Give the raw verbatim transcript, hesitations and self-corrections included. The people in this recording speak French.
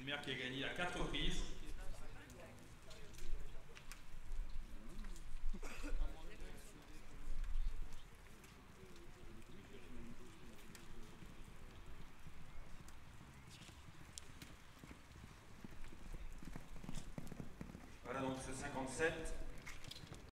primaire qui a gagné à quatre reprises. Voilà donc ce cinquante-sept